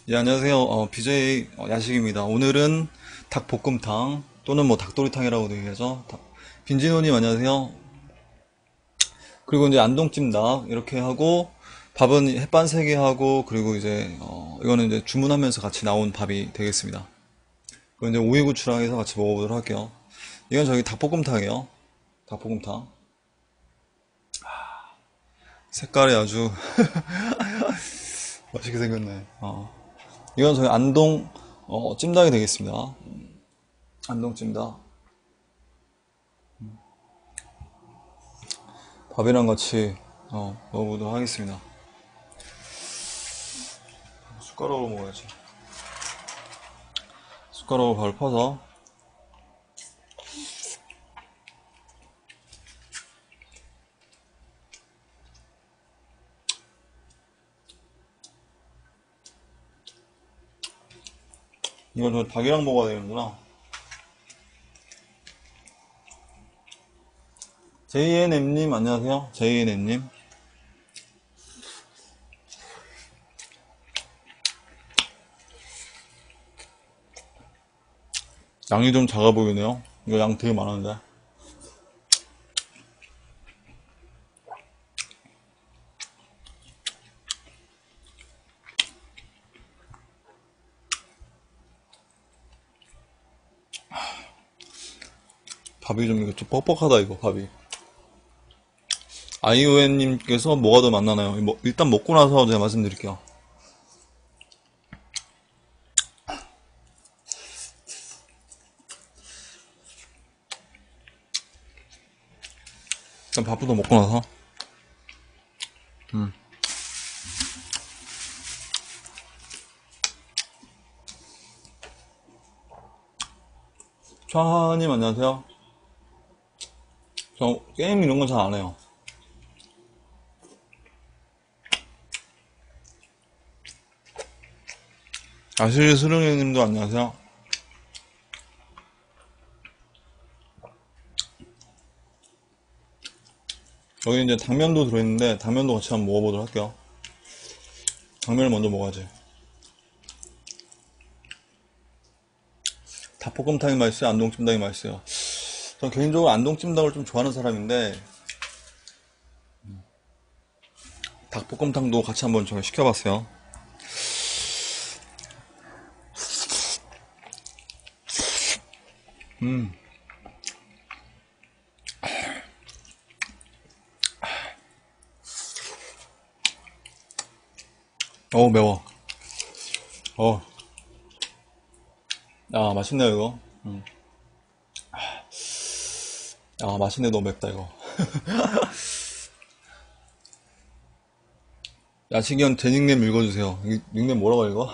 예, 안녕하세요. BJ 야식입니다. 오늘은 닭볶음탕 또는 뭐 닭도리탕이라고도 얘기하죠. 빈진호님 안녕하세요. 그리고 이제 안동찜닭 이렇게 하고 밥은 햇반 3개 하고 그리고 이제 이거는 이제 주문하면서 같이 나온 밥이 되겠습니다. 그리고 이제 오이고추랑 해서 같이 먹어보도록 할게요. 이건 저기 닭볶음탕이에요. 닭볶음탕. 색깔이 아주 맛있게 생겼네. 이건 저희 안동 찜닭이 되겠습니다. 안동 찜닭. 밥이랑 같이 먹어보도록 하겠습니다. 숟가락으로 먹어야지. 숟가락으로 밥을 퍼서 이걸 저 닭이랑 먹어야 되는구나. JNM님 안녕하세요. JNM님 양이 좀 작아 보이네요. 이거 양 되게 많은데. 밥이 좀 이거 좀 뻑뻑하다 이거 밥이. 아이오엔님께서 뭐가 더 맛나나요? 일단 먹고 나서 제가 말씀드릴게요. 일단 밥부터 먹고 나서. 차하님 안녕하세요. 저 게임 이런 건 잘 안 해요. 아실 수릉님도 안녕하세요. 여기 이제 당면도 들어있는데 당면도 같이 한번 먹어보도록 할게요. 당면을 먼저 먹어야지. 닭볶음탕이 맛있어요? 안동찜닭이 맛있어요? 전 개인적으로 안동찜닭을 좀 좋아하는 사람인데 닭볶음탕도 같이 한번 제가 시켜봤어요. 매워. 어, 맛있네요 이거. 맛있네. 너무 맵다 이거. 야식이형 제 닉네임 읽어주세요. 닉네임 뭐라고 읽어?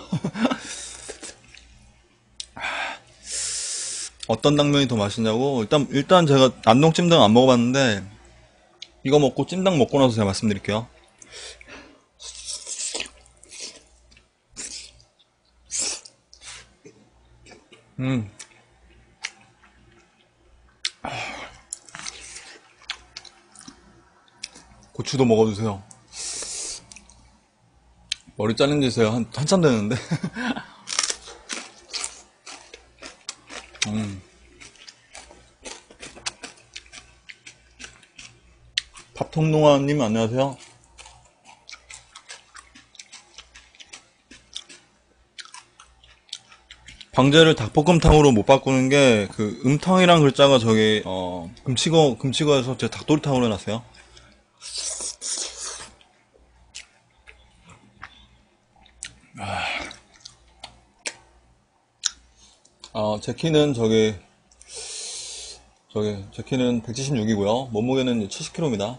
어떤 당면이 더 맛있냐고? 일단 제가 안동찜닭 안 먹어봤는데 이거 먹고 찜닭 먹고 나서 제가 말씀드릴게요. 음, 고추도 먹어주세요. 머리 자른 지 있어요. 한참 됐는데. 밥통농아님 안녕하세요. 방제를 닭볶음탕으로 못 바꾸는 게 그 음탕이란 글자가 저기 금치거에서 제가 닭도리탕으로 해놨어요. 제 키는 제 키는 176이고요. 몸무게는 70kg입니다.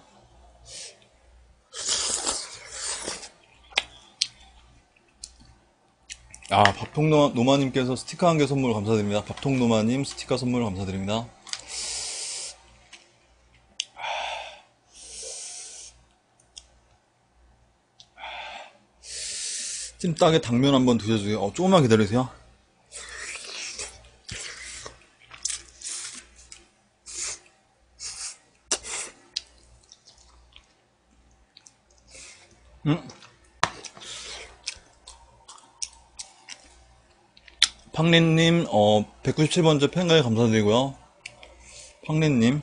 밥통노마님께서 스티커 한 개 선물 감사드립니다. 밥통노마님 스티커 선물 감사드립니다. 찜닭에 당면 한번 드셔주세요. 조금만 기다리세요. 팡린님, 197번째 팬가에 감사드리고요. 팡린님.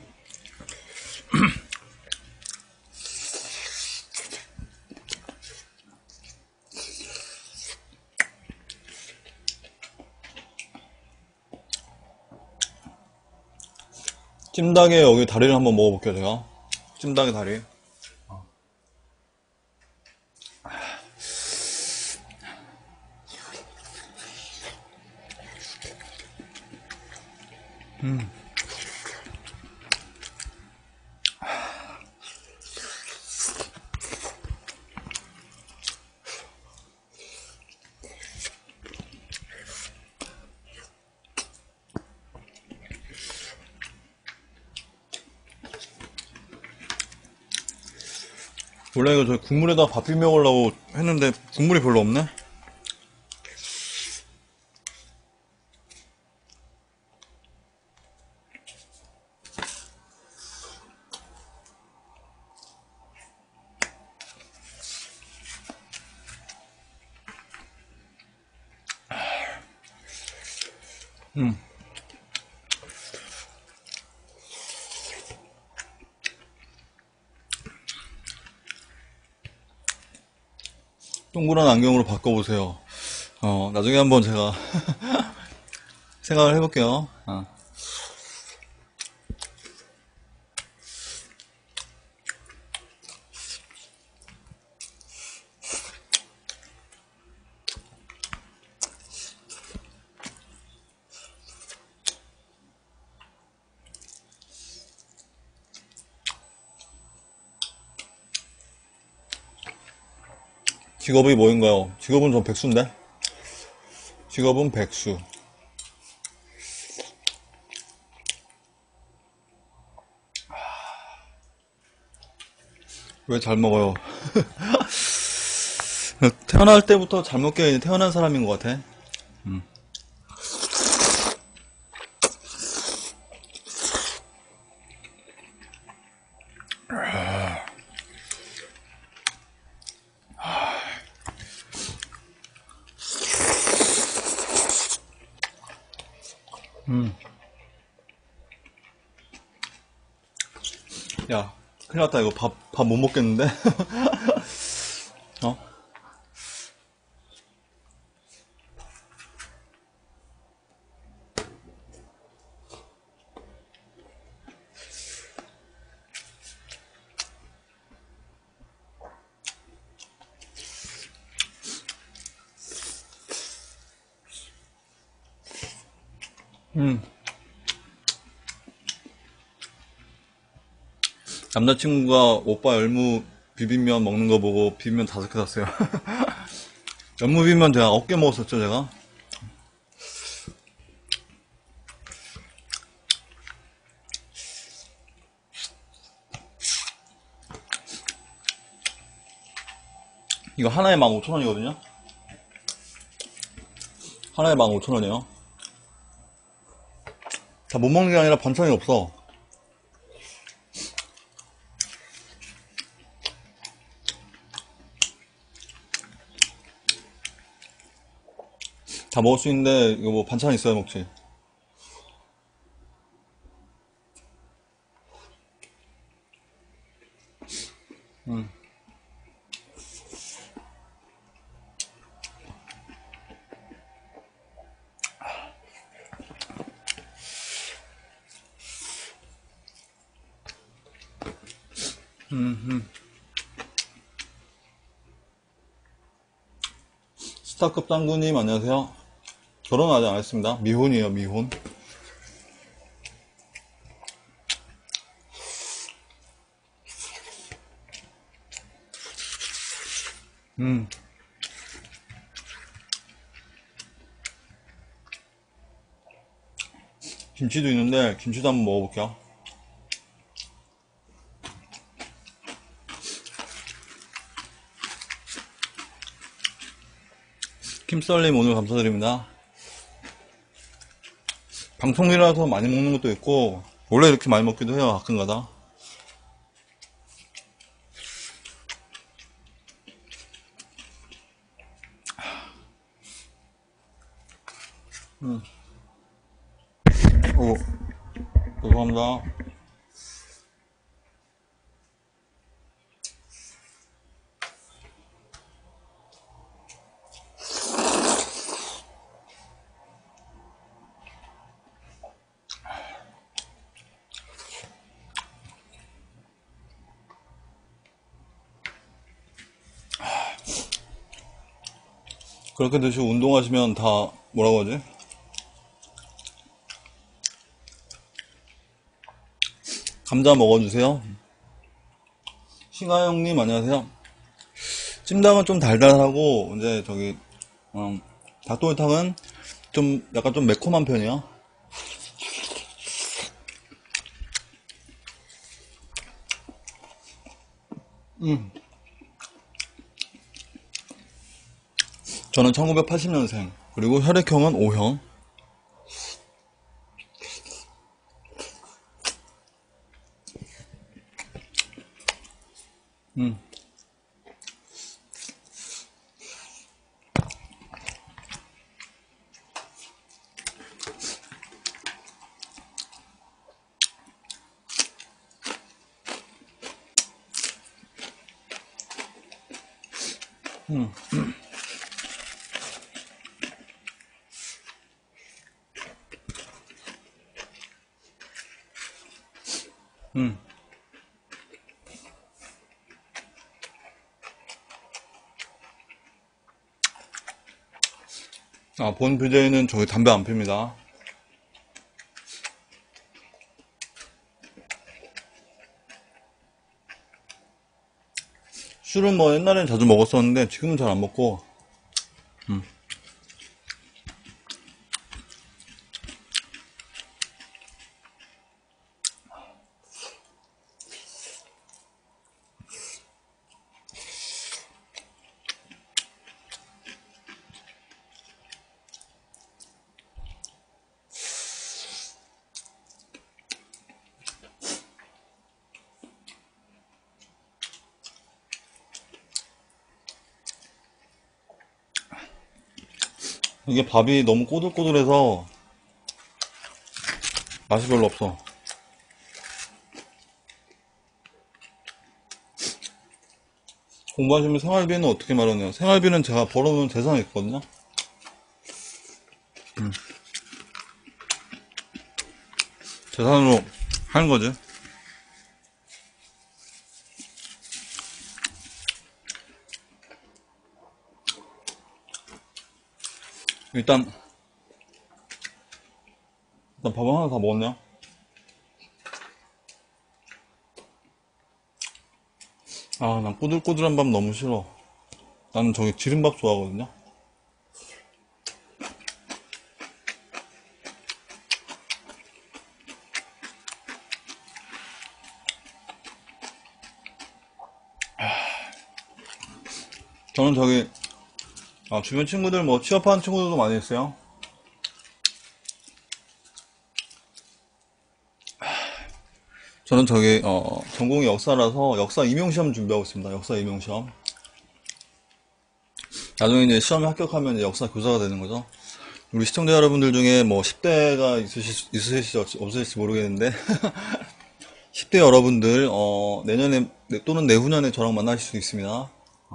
찜닭에 여기 다리를 한번 먹어볼게요, 제가. 찜닭의 다리. 원래 이거 저 국물에다 밥 비벼 먹으려고 했는데 국물이 별로 없네? 동그란 안경으로 바꿔보세요. 나중에 한번 제가 생각을 해볼게요. 직업이 뭐인가요? 직업은 전 백수인데? 직업은 백수. 왜 잘 먹어요? 태어날 때부터 잘 먹게 태어난 사람인 것 같아. 야, 큰일 났다. 이거 밥 못 먹겠는데? 어? 남자친구가 오빠 열무 비빔면 먹는 거 보고 비빔면 5개 샀어요. 열무 비빔면 제가 9개 먹었었죠, 제가. 이거 하나에 15,000원이거든요? 하나에 15,000원이에요. 다 못 먹는 게 아니라 반찬이 없어. 다 먹을 수 있는데, 이거 뭐 반찬 있어야 먹지. 스타급 당구님, 안녕하세요. 결혼 아직 안 했습니다. 미혼이에요, 미혼. 김치도 있는데, 김치도 한번 먹어볼게요. 김썰님 오늘 감사드립니다. 방송이라서 많이 먹는 것도 있고, 원래 이렇게 많이 먹기도 해요, 가끔가다. 음. 오, 죄송합니다. 그렇게 드시고 운동하시면 다 뭐라고 하지? 감자 먹어주세요. 싱하영님 안녕하세요. 찜닭은 좀 달달하고 이제 저기 닭도리탕은 좀 약간 좀 매콤한 편이야. 저는 1980년생 그리고 혈액형은 O형. 음, 음. 아, 본 BJ는 저기 담배 안 핍니다. 술은 뭐 옛날엔 자주 먹었었는데 지금은 잘 안 먹고. 이게 밥이 너무 꼬들꼬들해서 맛이 별로 없어. 공부하시면 생활비는 어떻게 마련해요? 생활비는 제가 벌어놓은 재산이 있거든요. 재산으로 하는 거지. 일단 밥은 하나 다 먹었냐? 아, 난 꼬들꼬들한 밥 너무 싫어. 나는 저기 지른밥 좋아하거든요. 저는 저기 주변 친구들 뭐 취업하는 친구들도 많이 있어요. 저는 저기 전공이 역사라서 역사 임용시험 준비하고 있습니다. 역사 임용시험. 나중에 이제 시험에 합격하면 이제 역사 교사가 되는 거죠. 우리 시청자 여러분들 중에 뭐 10대가 있으실지 없으실지 모르겠는데 10대 여러분들 내년에 또는 내후년에 저랑 만나실 수 있습니다.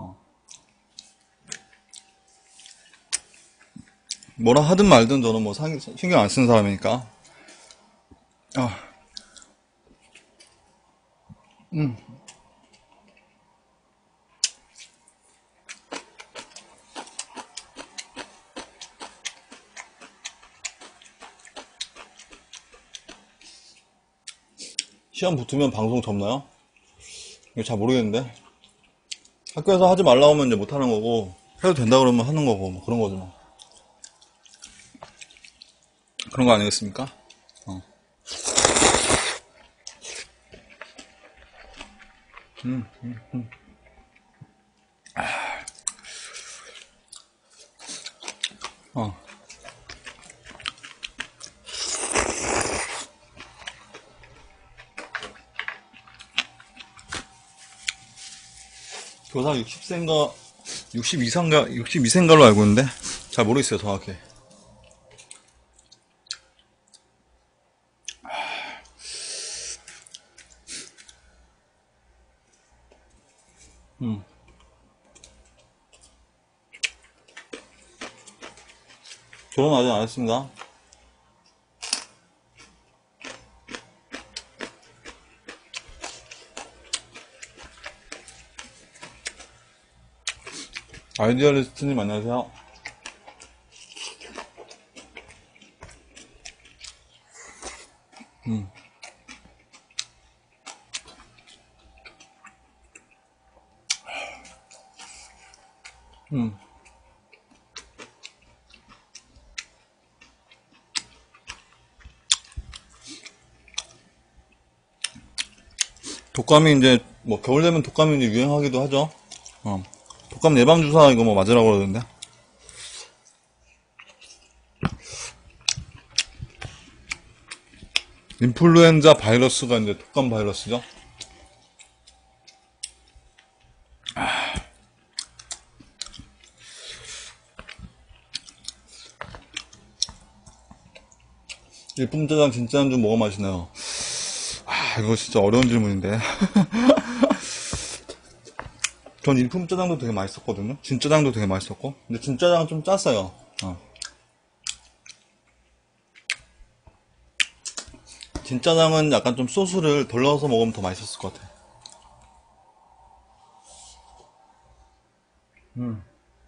뭐라 하든 말든 저는 뭐 신경 안 쓰는 사람이니까. 아, 시험 붙으면 방송 접나요? 이거 잘 모르겠는데. 학교에서 하지 말라고 하면 이제 못 하는 거고, 해도 된다 그러면 하는 거고, 뭐 그런 거죠 뭐. 그런 거 아니겠습니까? 어. 어. 교사 60세인가, 62세인가, 62세인가로 알고 있는데, 잘 모르겠어요, 정확히. 결혼 아직 안 했습니다. 아이디어리스트님 안녕하세요. 음. 음. 독감이 이제 뭐 겨울 되면 독감이 이제 유행하기도 하죠. 어. 독감 예방 주사 이거 뭐 맞으라고 그러던데. 인플루엔자 바이러스가 이제 독감 바이러스죠. 일품짜장 진짜는 좀 뭐가 맛있나요? 아, 이거 진짜 어려운 질문인데. 전 일품짜장도 되게 맛있었거든요. 진짜장도 되게 맛있었고. 근데 진짜장은 좀 짰어요. 어. 진짜장은 약간 좀 소스를 덜 넣어서 먹으면 더 맛있었을 것 같아. 음.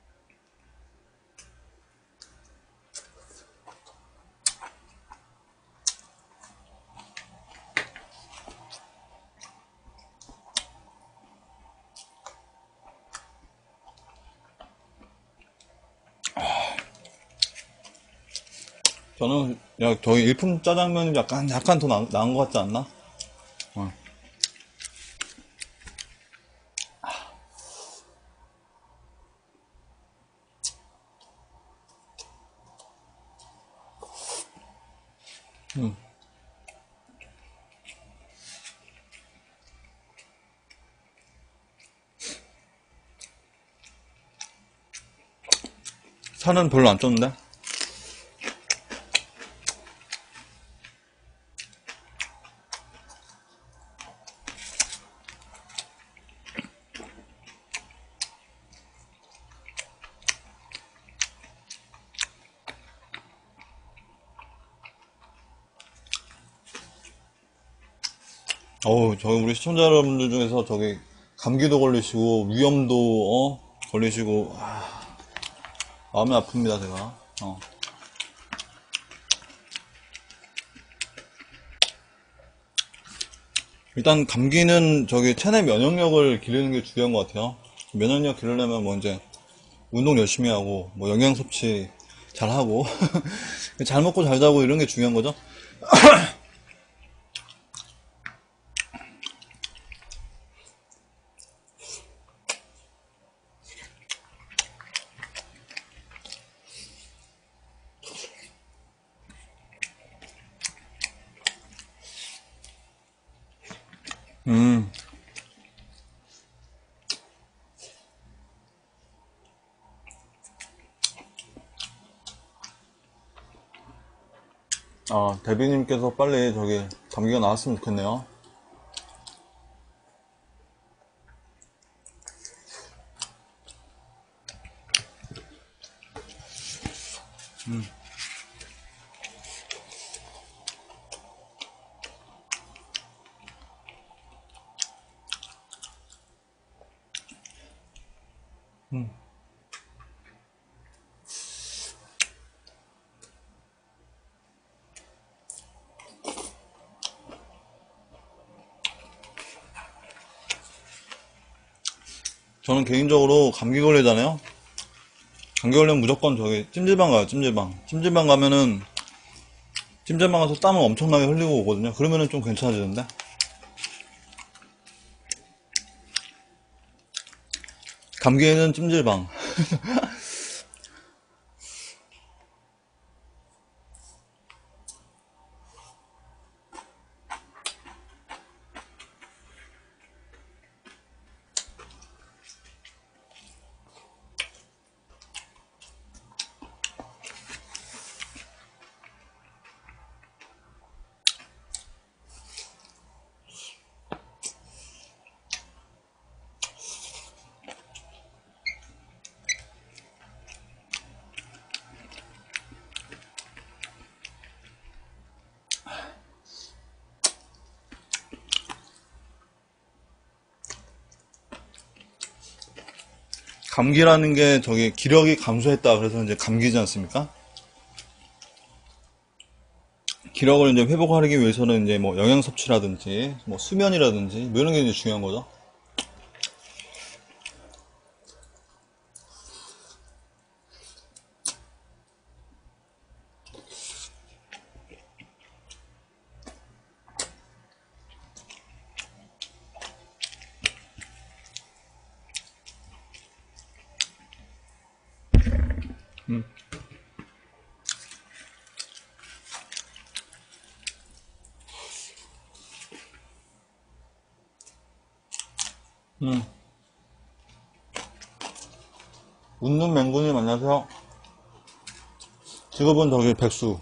저는, 야, 저희 일품 짜장면이 약간 더 나은 것 같지 않나? 어. 음. 살은 별로 안 쪘는데? 어우, 저기 우리 시청자 여러분들 중에서 저기 감기도 걸리시고 위염도 걸리시고 마음이 아픕니다 제가. 어. 일단 감기는 저기 체내 면역력을 기르는 게 중요한 것 같아요. 면역력 기르려면 뭐 이제 운동 열심히 하고 뭐 영양 섭취 잘 하고 잘 먹고 잘 자고 이런 게 중요한 거죠. 음, 데비님께서 빨리 저기 감기가 나았으면 좋겠네요. 저는 개인적으로 감기 걸리잖아요. 감기 걸리면 무조건 저기 찜질방 가요. 찜질방 가면은 찜질방 가서 땀을 엄청나게 흘리고 오거든요. 그러면은 좀 괜찮아지는데. 감기에는 찜질방. 감기라는 게 저기 기력이 감소했다 그래서 이제 감기지 않습니까? 기력을 이제 회복하기 위해서는 이제 뭐 영양 섭취라든지 뭐 수면이라든지 뭐 이런 게 이제 중요한 거죠. 음, 음. 웃는 맹군님 안녕하세요. 직업은 저기 백수.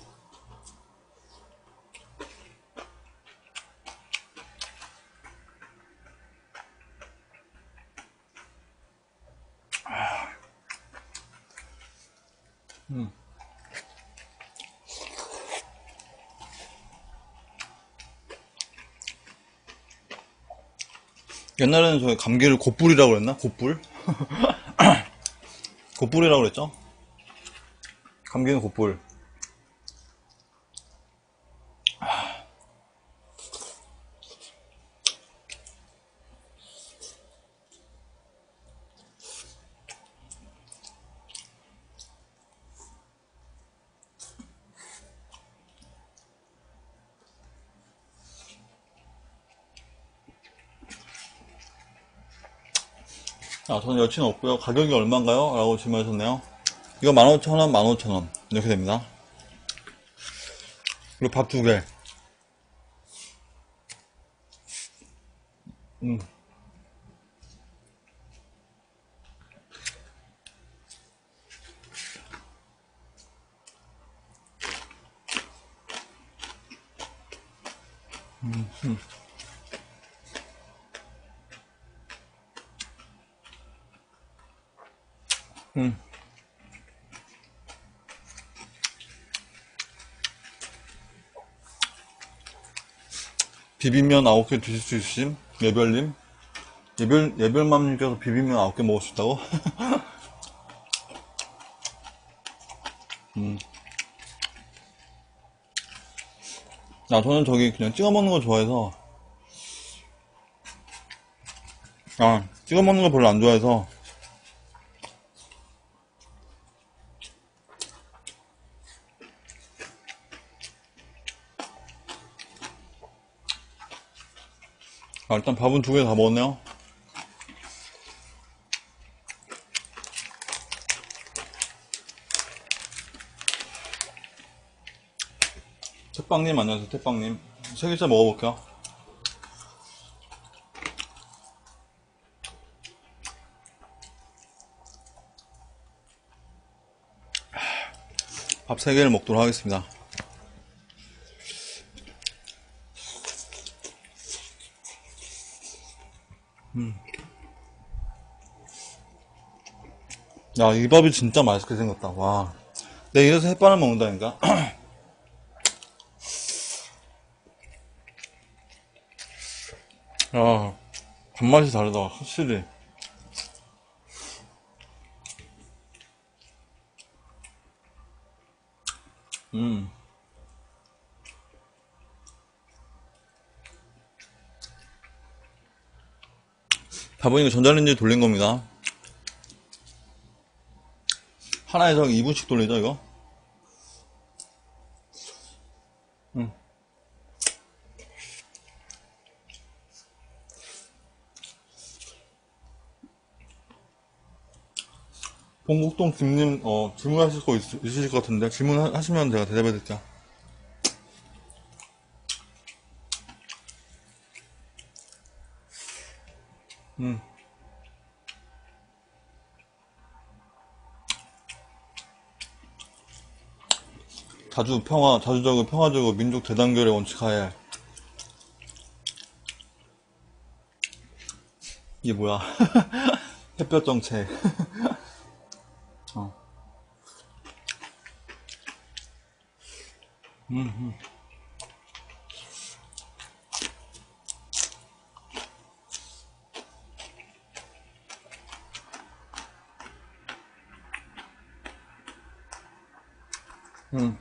옛날에는 저희 감기를 곧불이라고 그랬나? 곧불? 곧불이라고 그랬죠? 감기는 곧불. 아, 저는 여친 없고요. 가격이 얼마인가요? 라고 질문하셨네요. 이거 15,000원, 15,000원. 이렇게 됩니다. 그리고 밥 2개. 음, 음. 비빔면 9개 드실 수 있으심? 예별님? 예별맘님께서 비빔면 9개 먹을 수 있다고? 아, 저는 저기 그냥 찍어 먹는 거 좋아해서, 찍어 먹는 거 별로 안 좋아해서, 일단 밥은 2개 다 먹었네요. 태빵님 안녕하세요, 태빵님. 3개째 먹어볼게요. 밥 3개를 먹도록 하겠습니다. 야, 이 밥이 진짜 맛있게 생겼다. 와. 내가 이래서 햇반을 먹는다니까? 야, 밥맛이 다르다, 확실히. 음. 밥은 이거 전자레인지에 돌린 겁니다. 하나에서 2분씩 돌리죠, 이거? 음. 봉국동 김님, 질문하실 거 있으실 것 같은데, 질문하시면 제가 대답해 드릴게요. 음. 자주적이고 평화적이고 민족 대단결의 원칙 하에. 이게 뭐야. 햇볕 정책. 어. 음,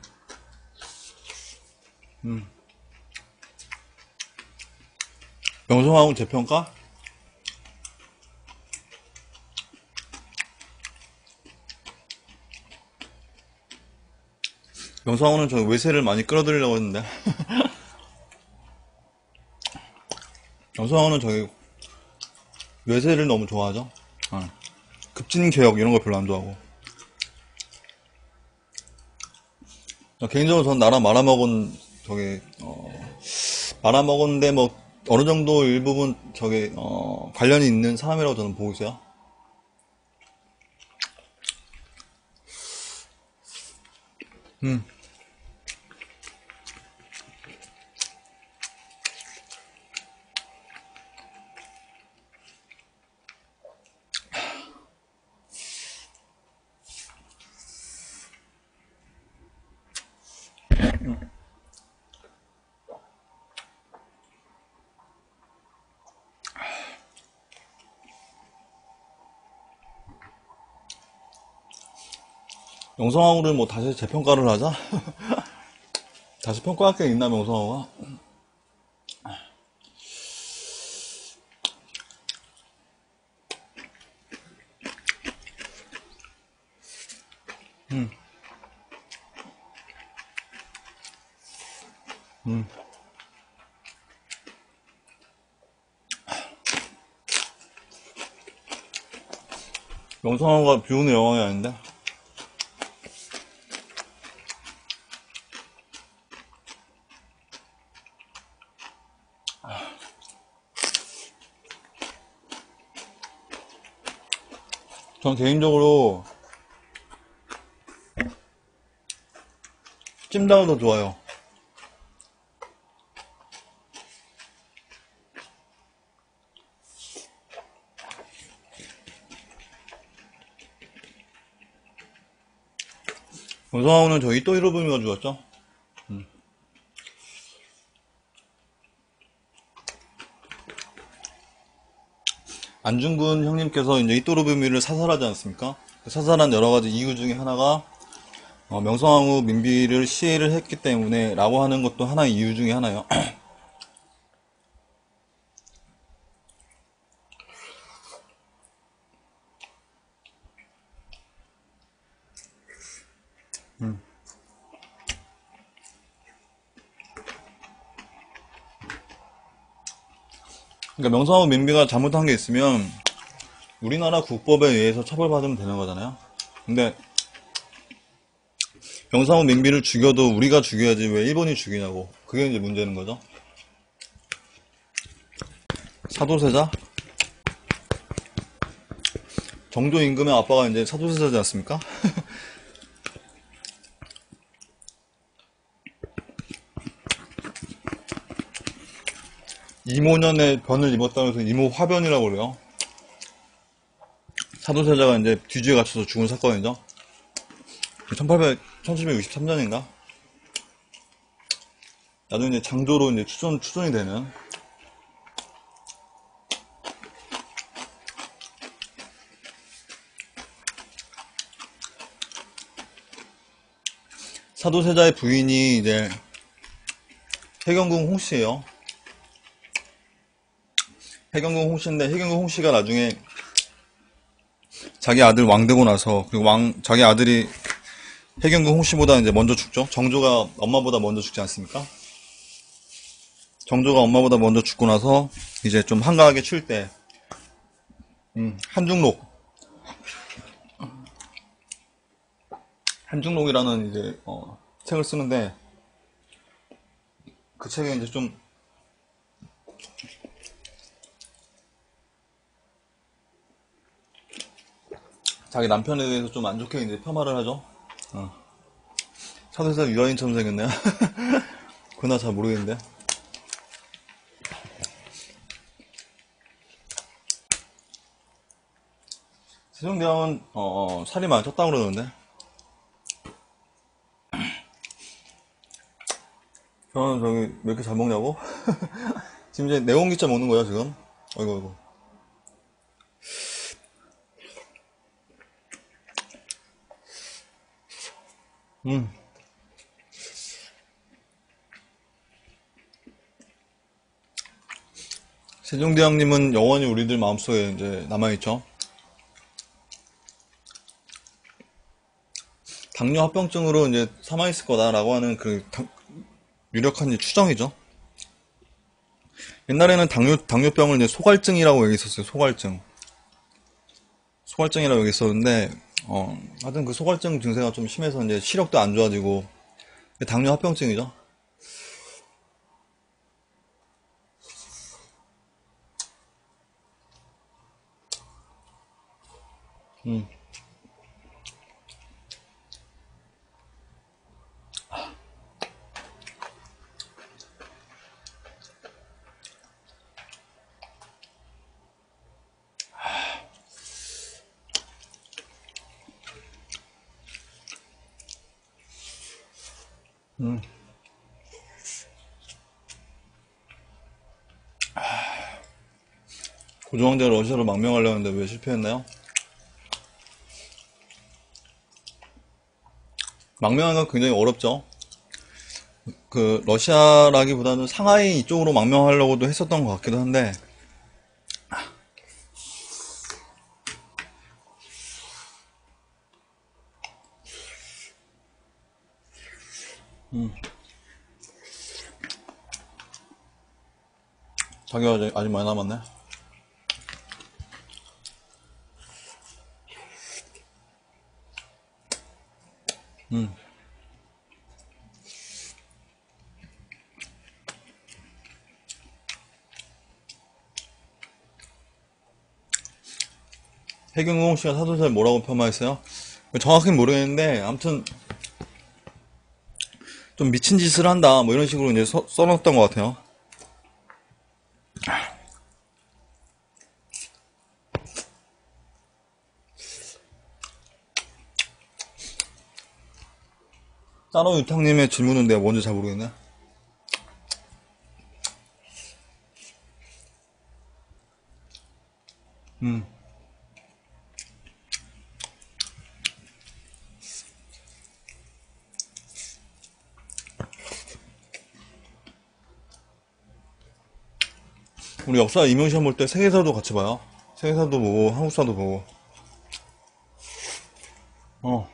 음. 명성황후 재평가? 명성황후는 저 외세를 많이 끌어들이려고 했는데 명성황후는 저기 외세를 너무 좋아하죠. 어. 급진개혁 이런 거 별로 안 좋아하고. 개인적으로 전 나라 말아먹은 저기 말아먹었는데 뭐 어느 정도 일부분 저기 관련이 있는 사람이라고 저는 보고 있어요. 음. 명성황후를 뭐 다시 재평가를 하자? 다시 평가할 게 있나 명성황후가? 음. 명성황후가 비운의 여왕이 아닌데? 전 개인적으로 찜닭을 더 좋아요. 명성황후는 저희 또 히로부미가 죽었죠? 안중근 형님께서 이제 이또르부미를 사살하지 않습니까? 그 사살한 여러 가지 이유 중에 하나가 명성황후 민비를 시해를 했기 때문에 라고 하는 것도 하나의 이유 중에 하나예요. 그러니까 명성황후 민비가 잘못한 게 있으면 우리나라 국법에 의해서 처벌받으면 되는 거잖아요. 근데 명성황후 민비를 죽여도 우리가 죽여야지 왜 일본이 죽이냐고. 그게 이제 문제는 거죠. 사도세자? 정조 임금의 아빠가 이제 사도세자지 않습니까? 이모년의 변을 입었다고 해서 이모화변이라고 그래요. 사도세자가 이제 뒤지에 갇혀서 죽은 사건이죠. 1763년인가? 나중에 이제 장조로 이제 추존이 되는. 사도세자의 부인이 이제 해경궁 홍씨예요. 해경궁 홍씨인데 해경궁 홍씨가 나중에 자기 아들 왕 되고 나서 그 자기 아들이 해경궁 홍씨보다 이제 먼저 죽죠. 정조가 엄마보다 먼저 죽지 않습니까? 정조가 엄마보다 먼저 죽고 나서 이제 좀 한가하게 칠 때 한중록 한중록이라는 이제 책을 쓰는데 그 책에 이제 좀 자기 남편에 대해서 좀 안 좋게 이제 폄하를 하죠. 사도세자 유아인처럼 생겼네요. 그나 잘 모르겠는데. 세종대왕은 살이 많이 쪘다고 그러는데 저는 저기 왜 이렇게 잘 먹냐고? 지금 이제 내공기차 먹는 거야 지금. 어이구 어이구. 음 세종대왕님은 영원히 우리들 마음속에 이제 남아있죠. 당뇨 합병증으로 이제 사망했을 거다라고 하는 그 유력한 이제 추정이죠. 옛날에는 당뇨병을 이제 소갈증이라고 얘기했었어요. 소갈증이라고 얘기했었는데, 하여튼 그 소갈증 증세가 좀 심해서 이제 시력도 안 좋아지고, 당뇨 합병증이죠. 음. 음. 고종황제가 러시아로 망명하려는데 왜 실패했나요? 망명하는 건 굉장히 어렵죠. 그 러시아라기보다는 상하이 이쪽으로 망명하려고도 했었던 것 같기도 한데, 자기가 아직 많이 남았네. 해경공 씨가 사도세 뭐라고 폄하했어요? 정확히는 모르겠는데, 아무튼 좀 미친 짓을 한다, 뭐 이런 식으로 이제 써놨던 것 같아요. 따로 유탕님의 질문은 내가 뭔지 잘 모르겠네. 음. 우리 역사 임용시험 볼 때 세계사도 같이 봐요. 세계사도 보고 한국사도 보고. 어.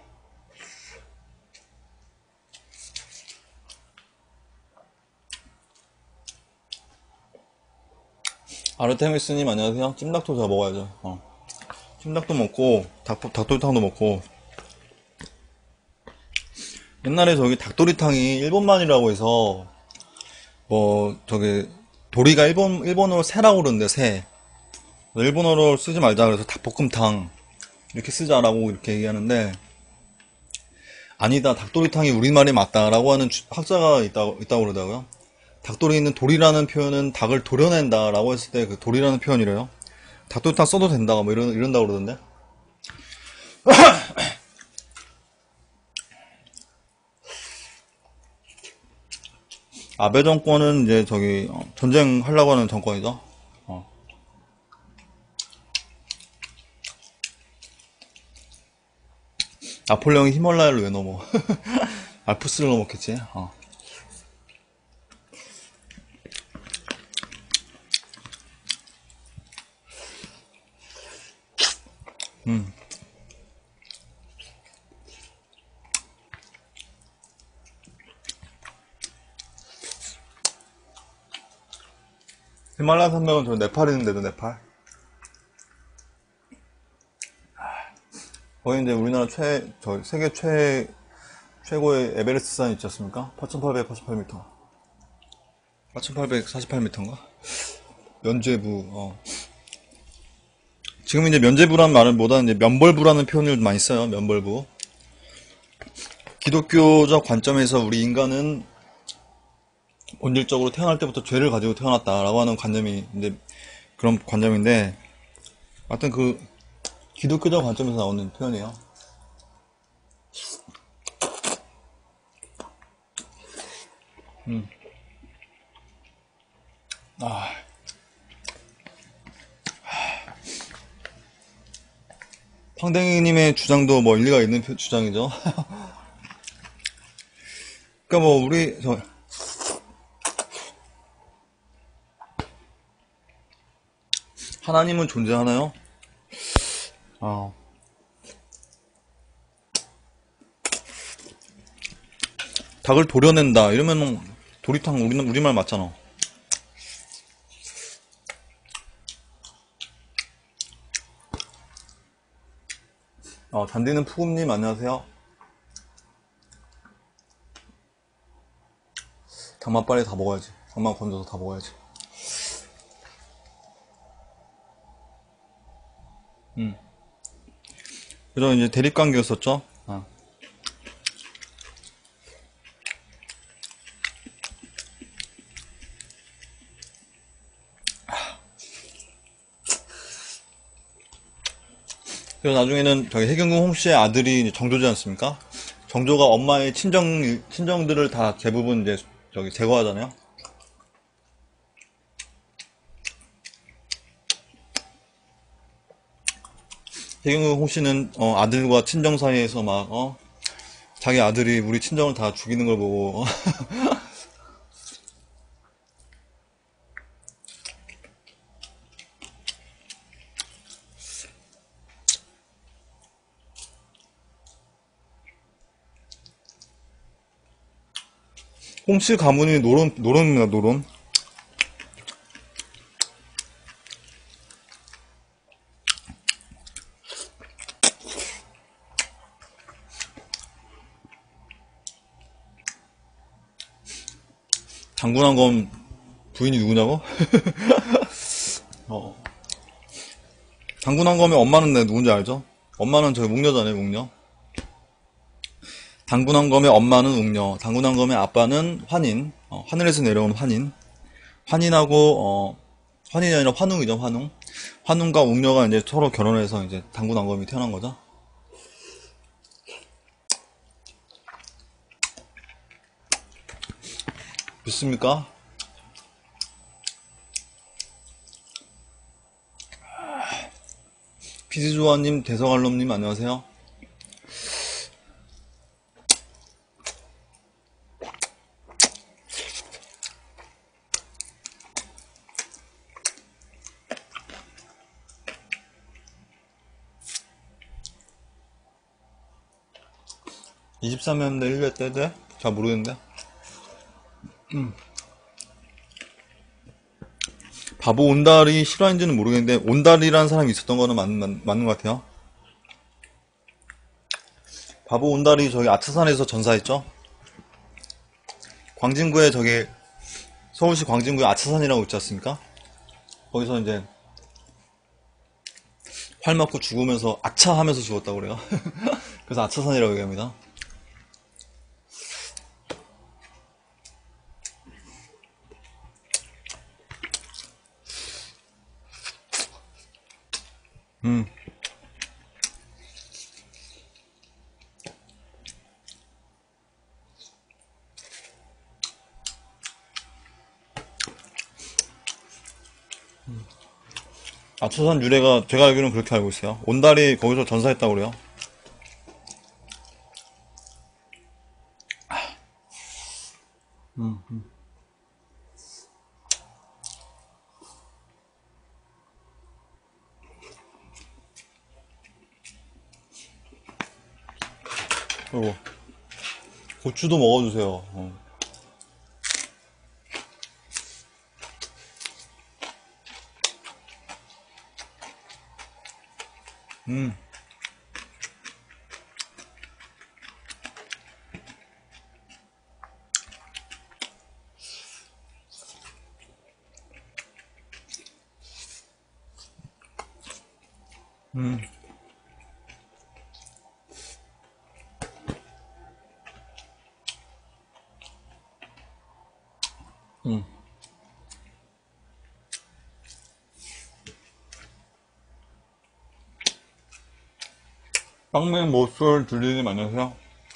아르테미스님 안녕하세요. 찜닭도 잘 먹어야죠. 찜닭도 먹고 닭도리탕도 먹고. 옛날에 저기 닭도리탕이 일본만이라고 해서 뭐 저기 도리가 일본어로 새라고 그러는데 새. 일본어로 쓰지 말자 그래서 닭볶음탕 이렇게 쓰자라고 이렇게 얘기하는데, 아니다, 닭도리탕이 우리말이 맞다라고 하는 학자가 있다고 그러더라고요. 닭도리에 있는 도리라는 표현은 닭을 도려낸다라고 했을 때 그 도리라는 표현이래요. 닭도리탕 써도 된다 뭐 이런다고 그러던데. 아베 정권은 이제 저기 전쟁하려고 하는 정권이죠. 어. 나폴레옹이 히말라야를 왜 넘어? 알프스를 넘었겠지. 음. 히말라야 산맥은 저 네팔 있는데도 네팔. 거기 이제 우리나라 세계 최고의 에베레스트 산 있지 않습니까? 8,848m. 8,848m인가? 면죄부. 지금 이제 면죄부라는 말은 보다 이제 면벌부라는 표현을 많이 써요. 면벌부. 기독교적 관점에서 우리 인간은 본질적으로 태어날 때부터 죄를 가지고 태어났다라고 하는 관념이 이제 그런 관점인데, 하여튼 그 기독교적 관점에서 나오는 표현이에요. 아, 팡댕이님의 주장도 뭐 일리가 있는 주장이죠. 그러니까 뭐 우리 하나님은 존재하나요? 아, 닭을 도려낸다. 이러면 도리탕 우리말 맞잖아. 잔디는 푸금님 안녕하세요. 닭만 빨리 다 먹어야지. 닭만 건져서 다 먹어야지. 그래서 이제 대립관계였었죠. 그래서 나중에는 저기 해경궁 홍씨의 아들이 이제 정조지 않습니까? 정조가 엄마의 친정들을 다 대부분 이제 저기 제거하잖아요. 해경궁 홍씨는 아들과 친정 사이에서 막 자기 아들이 우리 친정을 다 죽이는 걸 보고 홍씨 가문이 노론입니다. 노론. 장군왕검 부인이 누구냐고? 장군왕검의 엄마는 누군지 알죠? 엄마는 저기 웅녀잖아요. 웅녀. 당군왕검의 엄마는 웅녀, 당군왕검의 아빠는 환인, 하늘에서 내려온 환인. 환인이 아니라 환웅이죠. 환웅. 환웅과 웅녀가 이제 서로 결혼해서 이제 당군왕검이 태어난 거죠. 믿습니까? 피지조아님, 대성알롬님 안녕하세요. (23회인데) 1회 때 돼? 잘 모르겠는데. 바보 온달이 실화인지는 모르겠는데 온달이라는 사람이 있었던 거는 맞는 것 같아요. 바보 온달이 저기 아차산에서 전사했죠. 광진구에 저기 서울시 광진구에 아차산이라고 있지 않습니까? 거기서 이제 활 맞고 죽으면서 아차 하면서 죽었다고 그래요. 그래서 아차산이라고 얘기합니다. 음. 아차산 유래가 제가 알기로는 그렇게 알고 있어요. 온달이 거기서 전사했다고 그래요. 그리고 고추도 먹어주세요. 음. 음. 음. 빵맨 모쏠 줄리님 안녕하세요.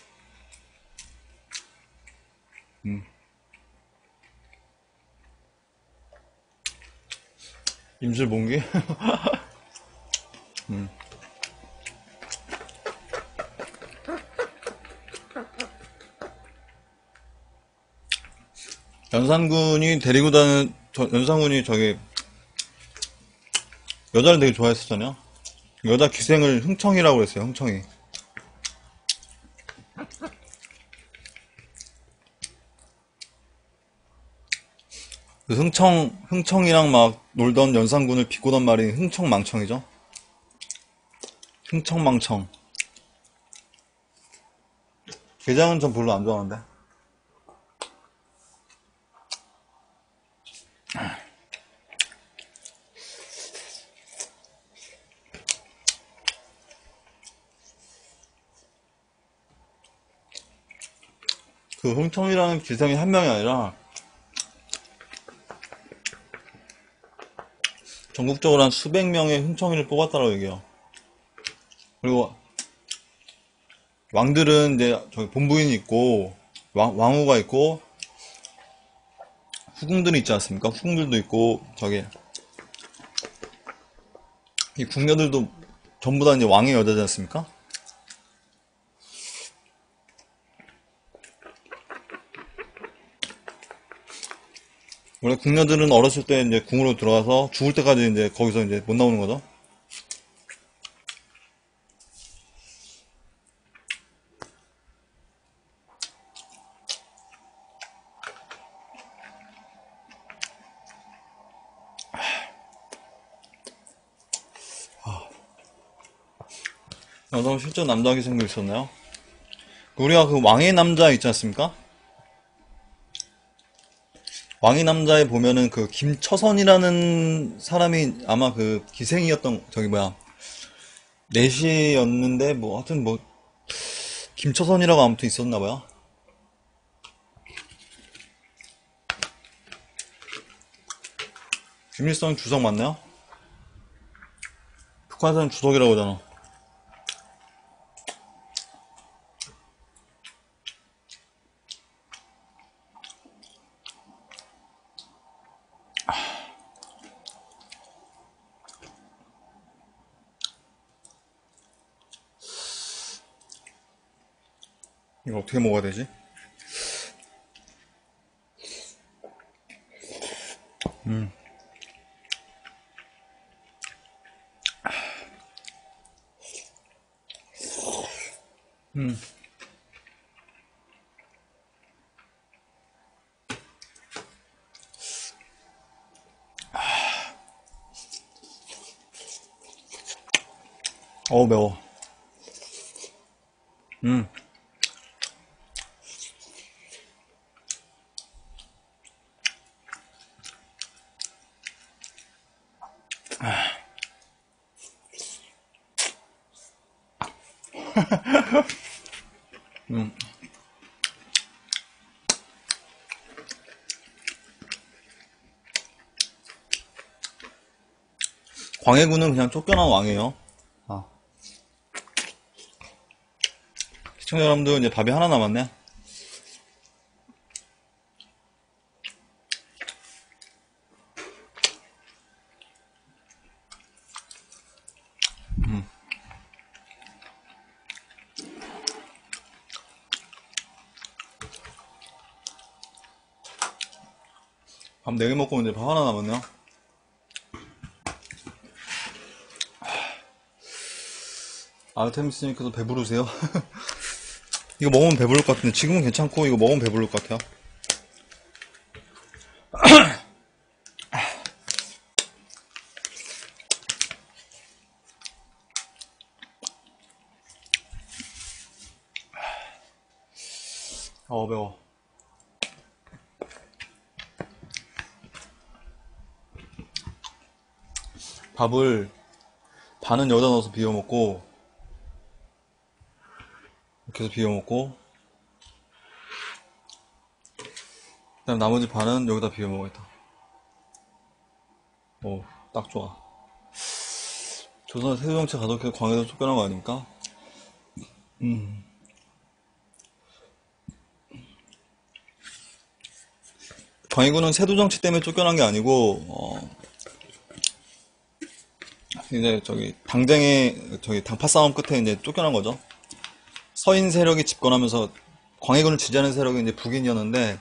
임실봉기? 연산군이 데리고 다는 연산군이 저기 여자를 되게 좋아했었잖아요. 여자 기생을 흥청이라고 그랬어요. 흥청이. 그 흥청이랑 막 놀던 연산군을 비꼬던 말이 흥청망청이죠. 흥청망청. 게장은 전 별로 안 좋아하는데. 그 흥청이라는 기생이 한 명이 아니라 전국적으로 한 수백 명의 흥청이를 뽑았다고 얘기해요. 그리고 왕들은 이제 저기 본부인이 있고 왕후가 있고 후궁들이 있지 않습니까? 후궁들도 있고 저기 이 궁녀들도 전부 다 이제 왕의 여자지 않습니까? 원래 궁녀들은 어렸을 때 이제 궁으로 들어가서 죽을 때까지 이제 거기서 이제 못 나오는 거죠. 여성 실제 남자 기생도 있었나요? 우리가 그 왕의 남자 있지 않습니까? 왕의 남자에 보면은 그 김처선이라는 사람이 아마 그 기생이었던 저기 뭐야 내시였는데 뭐 하여튼 뭐 김처선이라고 아무튼 있었나봐요. 김일성 주석 맞나요? 북한에서는 주석이라고 하잖아. 이거 어떻게 먹어야 되지? 음. 음. 어우 매워. 음. 음. 광해군은 그냥 쫓겨난 왕이에요. 아. 시청자 여러분들 이제 밥이 하나 남았네. 밥 4개 먹고 이제 밥 하나 남았네요. 아르테미스님께서 배부르세요? 이거 먹으면 배부를 것 같은데 지금은 괜찮고 이거 먹으면 배부를 것 같아요. 매워. 밥을 반은 여기다 넣어서 비벼 먹고 이렇게 해서 비벼 먹고 그다음 나머지 반은 여기다 비벼 먹어야겠다. 딱 좋아. 조선 세조정치 가덕해서 광해도 쫓겨난 거 아닙니까? 광해군은 세조정치 때문에 쫓겨난 게 아니고 이제 저기 당쟁의 저기 당파 싸움 끝에 이제 쫓겨난 거죠. 서인 세력이 집권하면서 광해군을 지지하는 세력이 이제 북인이었는데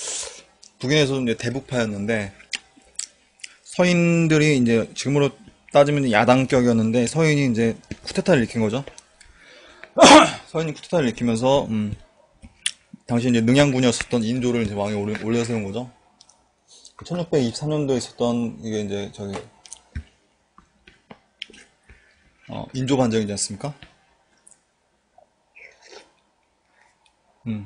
북인에서도 이제 대북파였는데 서인들이 이제 지금으로 따지면 야당격이었는데 서인이 이제 쿠데타를 일으킨 거죠. 서인이 쿠데타를 일으키면서 당시 이제 능양군이었었던 인조를 이제 왕에 올려세운 거죠. 1623년도에 있었던 이게 이제 저기 인조 반정이지 않습니까? 음.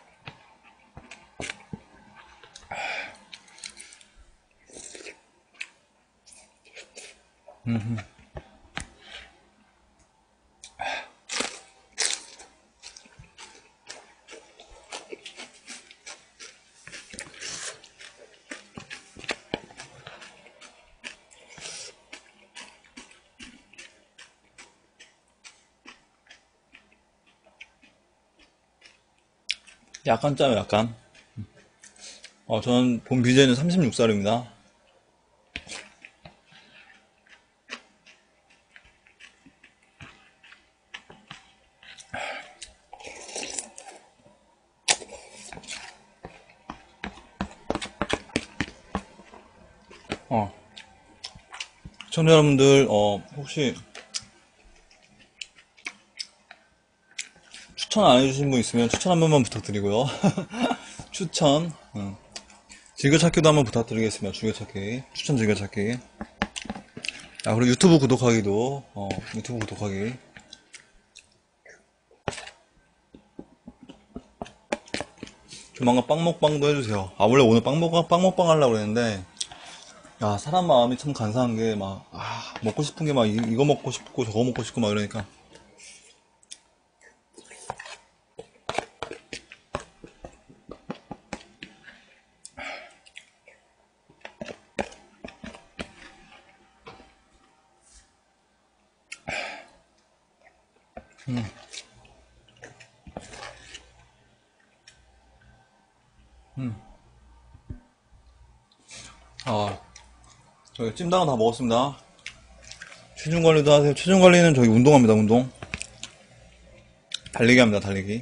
약간 짜요, 약간. 저는 본 BJ는 36살입니다. 시청자 여러분들, 혹시 추천 안 해주신 분 있으면 추천 한 번만 부탁드리고요. 추천, 즐겨찾기도 한번 부탁드리겠습니다. 즐겨찾기. 추천 즐겨찾기. 그리고 유튜브 구독하기도, 유튜브 구독하기. 조만간 빵 먹방도 해주세요. 원래 오늘 빵 먹방 하려고 그랬는데, 야, 사람 마음이 참 간사한 게, 먹고 싶은 게 이거 먹고 싶고, 저거 먹고 싶고, 이러니까. 저희 찜닭은 다 먹었습니다. 체중 관리도 하세요. 체중 관리는 저기 운동합니다, 운동. 달리기 합니다, 달리기.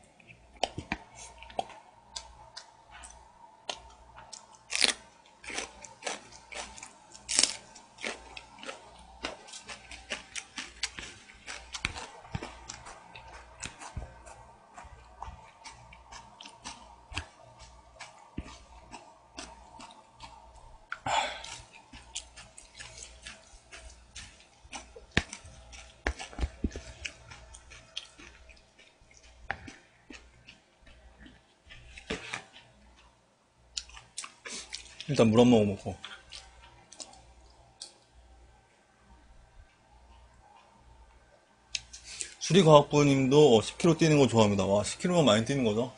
일단 물 한 모금 먹고. 수리과학부님도 10km 뛰는 거 좋아합니다. 와, 10km면 많이 뛰는 거죠?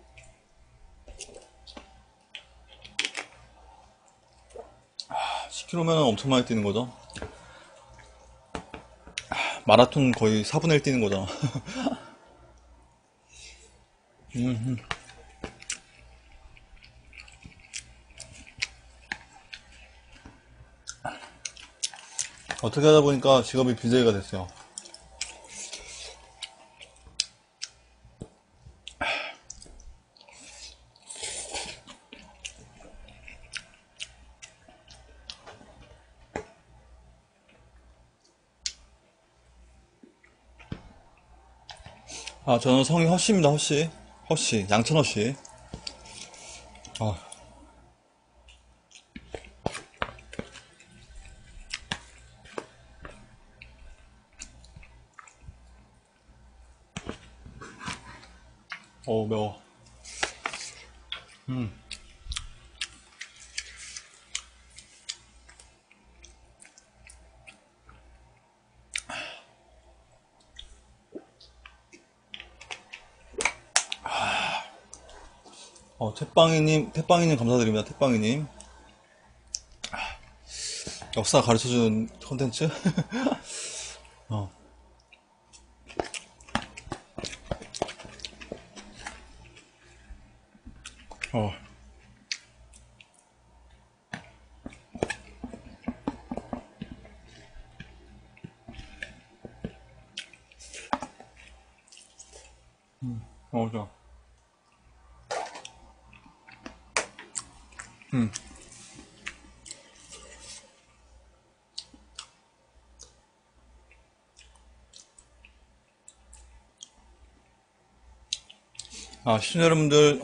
10km면 엄청 많이 뛰는 거죠? 마라톤 거의 4분의 1 뛰는 거잖아. 어떻게 하다 보니까 직업이 BJ가 됐어요. 저는 성이 허씨입니다, 허씨. 허씨, 양천 허씨. 아, 매워. 태빵이님 감사드립니다, 태빵이님. 역사 가르쳐주는 콘텐츠? 어, 어. 좋아. 음. 시청자 여러분들,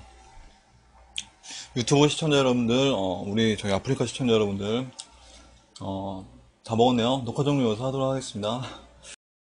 유튜브 시청자 여러분들, 우리 저희 아프리카 시청자 여러분들, 다 먹었네요. 녹화 종료 여기서 하도록 하겠습니다.